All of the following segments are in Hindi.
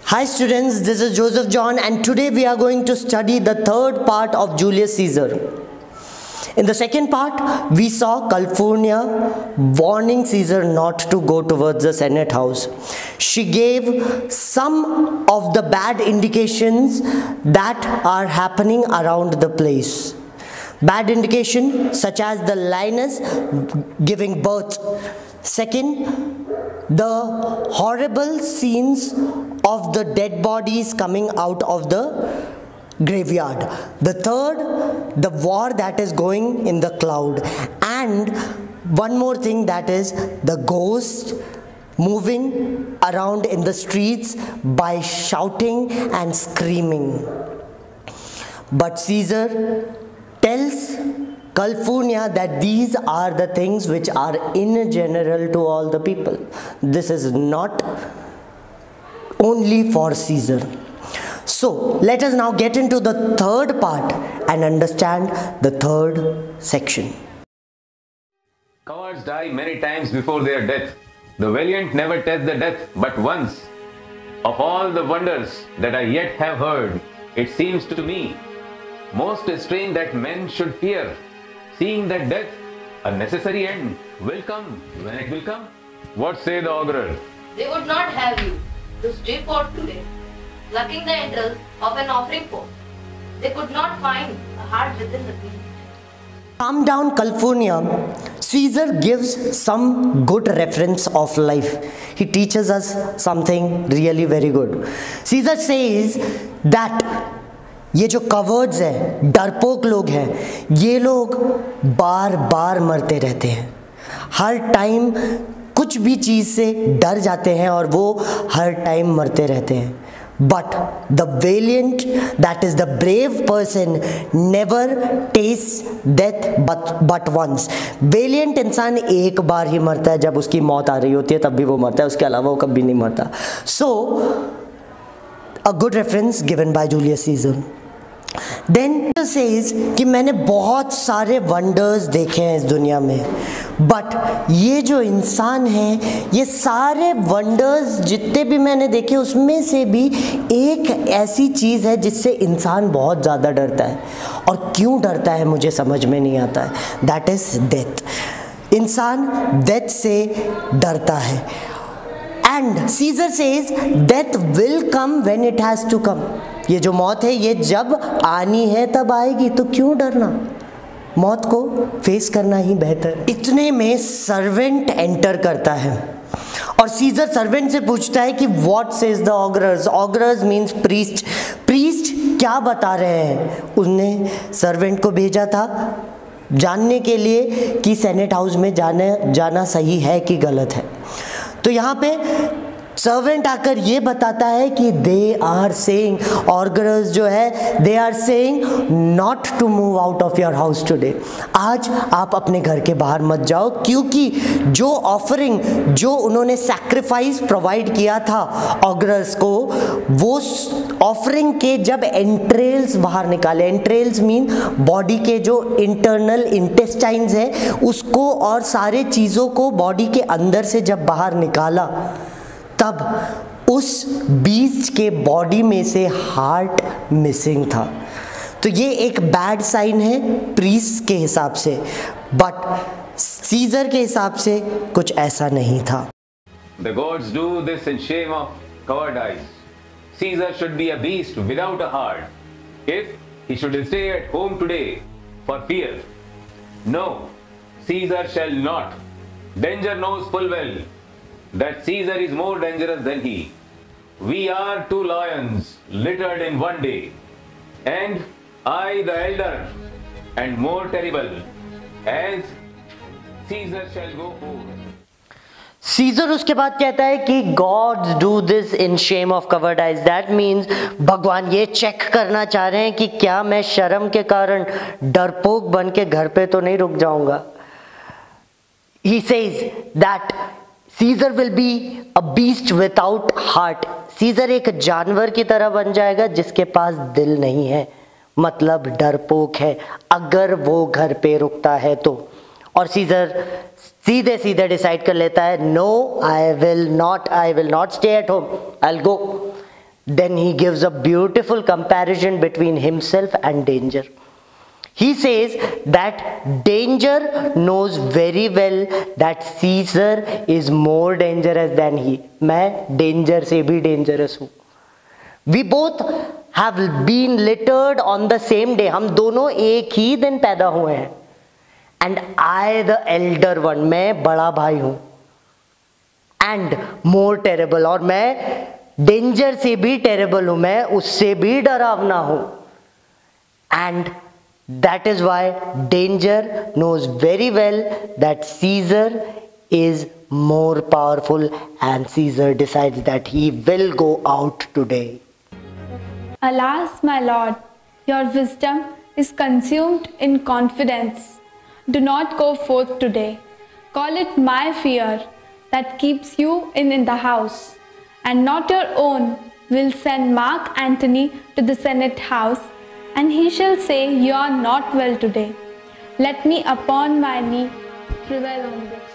Hi students, this is Joseph John and today we are going to study the third part of Julius Caesar. In the second part, we saw Calpurnia warning Caesar not to go towards the Senate house. She gave some of the bad indications that are happening around the place. Bad indication such as the lioness giving birth. Second, the horrible scenes of the dead bodies coming out of the graveyard. The third, the war that is going in the cloud. And one more thing, that is the ghost moving around in the streets by shouting and screaming. But Caesar tells Calpurnia that these are the things which are in general to all the people. This is not only for Caesar. So let us now get into the third part and understand the third section. Cowards die many times before their death. The valiant never test the death but once. Of all the wonders that I yet have heard, it seems to me most strange that men should fear, seeing that death, a necessary end, will come when it will come. What say the augurer? They would not have you to stay forth today, plucking the entrails of an offering pot. They could not find a heart within the beast. Calm down, Calpurnia. Caesar gives some good reference of life. He teaches us something really very good. Caesar says that ये जो कवर्ड्स हैं, डरपोक लोग हैं, ये लोग बार बार मरते रहते हैं. हर टाइम कुछ भी चीज़ से डर जाते हैं और वो हर टाइम मरते रहते हैं. But the valiant, that is the brave person, never tastes death but once. Valiant इंसान एक बार ही मरता है, जब उसकी मौत आ रही होती है तब भी वो मरता है, उसके अलावा वो कभी नहीं मरता. So a good reference given by Julius Caesar. Then he says कि मैंने बहुत सारे वंडर्स देखे हैं इस दुनिया में, बट ये जो इंसान है, ये सारे वंडर्स जितने भी मैंने देखे उसमें से भी एक ऐसी चीज़ है जिससे इंसान बहुत ज़्यादा डरता है. और क्यों डरता है मुझे समझ में नहीं आता है. That is death. इंसान डेथ से डरता है. And Caesar says death will come when it has to come. ये जो मौत है ये जब आनी है तब आएगी, तो क्यों डरना. मौत को फेस करना ही बेहतर. इतने में सर्वेंट एंटर करता है और सीजर सर्वेंट से पूछता है कि what says the augurers. Augurers means priest. Priest क्या बता रहे हैं. उसने सर्वेंट को भेजा था जानने के लिए कि सेनेट हाउस में जाना सही है कि गलत है. तो यहाँ पे सर्वेंट आकर ये बताता है कि दे आर सेइंग, ऑर्गरर्स जो है, they are saying not to move out of your house today. आज आप अपने घर के बाहर मत जाओ, क्योंकि जो ऑफरिंग, जो उन्होंने सैक्रिफाइस प्रोवाइड किया था ऑर्गरर्स को, वो ऑफरिंग के जब एंट्रेल्स बाहर निकाले, एंट्रेल्स मीन बॉडी के जो इंटरनल इंटेस्टाइन्स है उसको और सारे चीज़ों को बॉडी के अंदर से जब बाहर निकाला, तब उस बीस्ट के बॉडी में से हार्ट मिसिंग था. तो ये एक बैड साइन है प्रीस्ट के हिसाब से, बट सीजर के हिसाब से कुछ ऐसा नहीं था. The gods do this in shame of cowardice. Caesar should be a beast without a heart, if he should stay at home today for fear. No, Caesar shall not. Danger knows full well that Caesar is more dangerous than he. We are two lions littered in one day, and I the elder and more terrible, as Caesar shall go forth. Caesar उसके बाद कहता है कि gods do this in shame of cowardice. That means भगवान ये चेक करना चाह रहे हैं कि क्या मैं शर्म के कारण डरपोक बन के घर पे तो नहीं रुक जाऊंगा. He says that Caesar will be a beast without heart. Caesar एक जानवर की तरह बन जाएगा जिसके पास दिल नहीं है, मतलब डरपोक है अगर वो घर पे रुकता है तो. और सीजर सीधे सीधे डिसाइड कर लेता है, no I will not stay at home, I will go. Then he gives a beautiful comparison between himself and danger. He says that danger knows very well that Caesar is more dangerous than he. मैं danger से भी dangerous हूँ. We both have been littered on the same day. हम दोनों एक ही दिन पैदा हुए हैं. And I, the elder one, मैं बड़ा भाई हूँ. And more terrible, और मैं डेंजर से भी टेरेबल हूं, मैं उससे भी डरावना हूं. And that is why danger knows very well that Caesar is more powerful, and Caesar decides that he will go out today. Alas, my lord, your wisdom is consumed in confidence. Do not go forth today. Call it my fear that keeps you in the house, and not your own. Will send Mark Antony to the Senate house, and he shall say, you are not well today. Let me upon my knee prevail on this.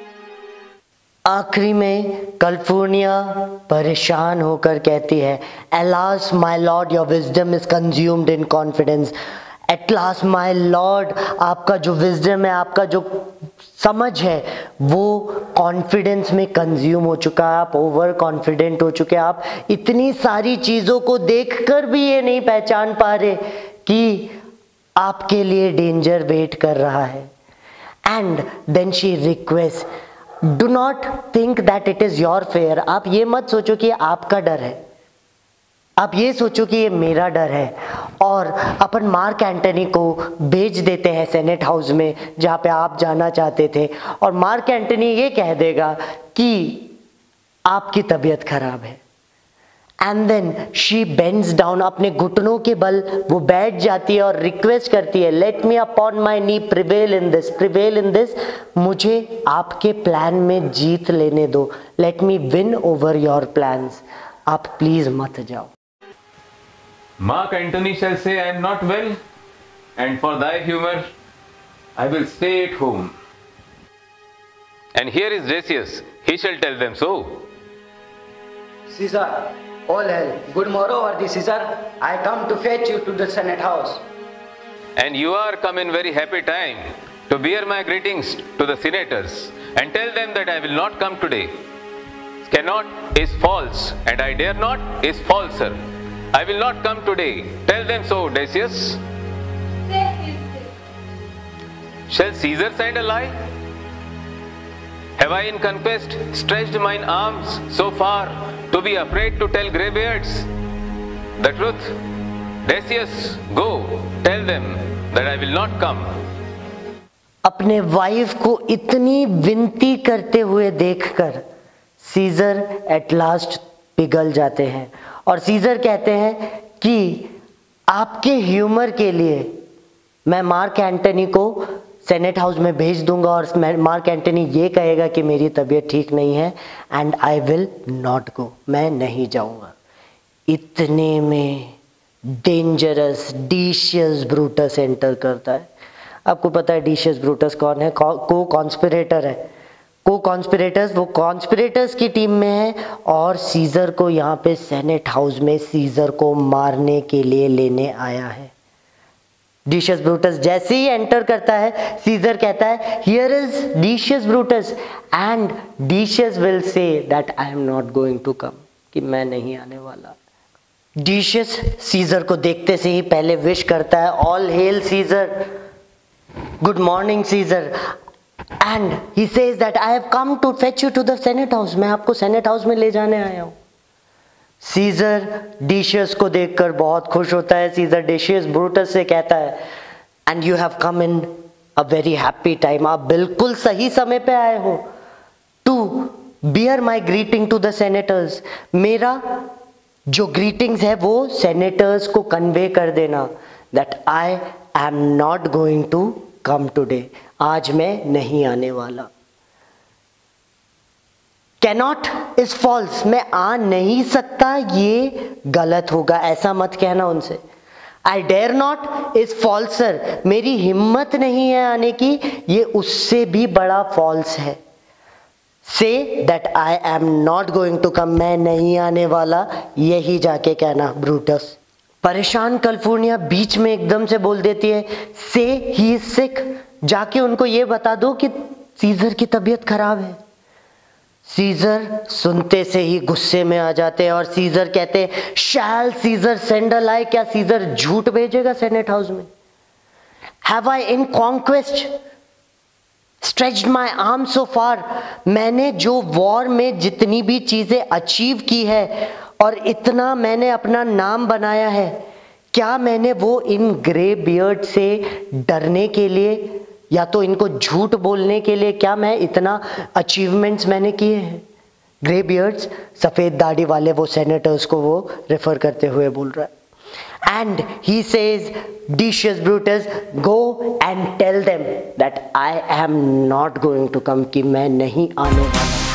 आखिरी में कैलिफोर्निया परेशान होकर कहती है, Alas, my lord, your wisdom is consumed in confidence. At last, my lord, आपका जो wisdom है, आपका जो समझ है, वो कॉन्फिडेंस में कंज्यूम हो चुका है. आप ओवर कॉन्फिडेंट हो चुके हैं. आप इतनी सारी चीज़ों को देखकर भी ये नहीं पहचान पा रहे कि आपके लिए डेंजर वेट कर रहा है. And then she request, do not think that it is your fear. आप ये मत सोचो कि आपका डर है, आप ये सोचो कि ये मेरा डर है. और अपन मार्क एंटनी को भेज देते हैं सेनेट हाउस में जहाँ पे आप जाना चाहते थे, और मार्क एंटनी ये कह देगा कि आपकी तबीयत खराब है. And then she bends down, अपने घुटनों के बल वो बैठ जाती है और रिक्वेस्ट करती है, let me upon my knee prevail in this, prevail in this, मुझे आपके प्लान में जीत लेने दो. Let me win over your plans. आप प्लीज मत जाओ. Mark Antony shall say, I am not well, and for thy humor, I will stay at home. And here is Decius, he shall tell them so. Caesar, all hail. Good morrow, worthy Caesar. I come to fetch you to the Senate house. And you are come in very happy time to bear my greetings to the senators, and tell them that I will not come today. Cannot is false, and I dare not is falser. I will not come today. Tell them so, Decius. Shall Caesar send a lie? Have I in conquest stretched mine arms so far to be afraid to tell greybeards the truth? Decius, go, tell them that I will not come. अपने वाइफ को इतनी विनती करते हुए देखकर सीजर एट लास्ट पिघल जाते हैं, और सीजर कहते हैं कि आपके ह्यूमर के लिए मैं मार्क एंटनी को सेनेट हाउस में भेज दूंगा, और मार्क एंटनी ये कहेगा कि मेरी तबीयत ठीक नहीं है, and I will not go, मैं नहीं जाऊंगा. इतने में डेंजरस डिशियस ब्रूटस एंटर करता है. आपको पता है डिशियस ब्रूटस कौन है? को कॉन्स्पिरेटर है. को कॉन्स्पिरेटर्स, वो कॉन्स्पिरेटर्स की टीम में है, और सीजर को यहाँ पे सेनेट हाउस में सीजर को मारने के लिए लेने आया है. डिशियस ब्रूटस जैसे ही एंटर करता है, सीजर कहता है, here is Decius Brutus, and Decius will say that I am not going to come, कि मैं नहीं आने वाला. डिशियस सीजर को देखते से ही पहले विश करता है, all hail Caesar, good morning Caesar. And he says that I have come to fetch you to the Senate house. मैं आपको सेनेट हाउस में ले जाने आया हूँ. सीजर डिशियस को देखकर बहुत खुश होता है. सीजर डिशियस ब्रूटस से कहता है, and you have come in a very happy time. आप बिल्कुल सही समय पे आए हो. To bear my greeting to the senators. मेरा जो ग्रीटिंग्स है वो सेनेटर्स को कन्वे कर देना, that I am not going to come today. आज मैं नहीं आने वाला. Cannot is false, मैं आ नहीं सकता, ये गलत होगा, ऐसा मत कहना उनसे. I dare not is falser, मेरी हिम्मत नहीं है आने की, ये उससे भी बड़ा false है. Say that I am not going to come, मैं नहीं आने वाला, यही जाके कहना ब्रूटस। परेशान कैलिफोर्निया बीच में एकदम से बोल देती है, से ही इज सिक, जाके उनको ये बता दो कि सीजर की तबीयत खराब है। सीजर सुनते से ही गुस्से में आ जाते हैं और सीजर कहते हैं, शैल सीजर सेंड अ लाई, क्या सीजर झूठ भेजेगा सेनेट हाउस में? Have I in conquest stretched my arm so far, मैंने जो वॉर में जितनी भी चीजें अचीव की है और इतना मैंने अपना नाम बनाया है, क्या मैंने वो इन ग्रे बियर्ड से डरने के लिए या तो इनको झूठ बोलने के लिए, क्या मैं इतना अचीवमेंट्स मैंने किए हैं? ग्रे बियर्ड्स, सफेद दाढ़ी वाले वो सेनेटर्स को वो रेफर करते हुए बोल रहा है। And he says, Decius Brutus, go and tell them that I am not going to come, कि मैं नहीं आने वाला।